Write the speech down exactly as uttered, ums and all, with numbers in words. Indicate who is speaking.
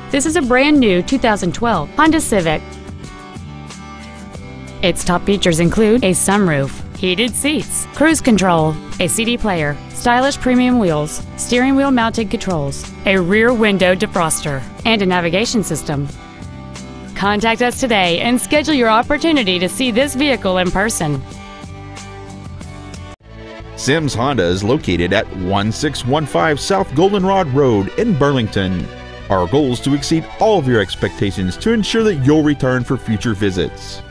Speaker 1: This is a brand new two thousand twelve Honda Civic. Its top features include a sunroof, heated seats, cruise control, a C D player, stylish premium wheels, steering wheel mounted controls, a rear window defroster, and a navigation system. Contact us today and schedule your opportunity to see this vehicle in person.
Speaker 2: Sims Honda is located at one six one five South Goldenrod Road in Burlington. Our goal is to exceed all of your expectations to ensure that you'll return for future visits.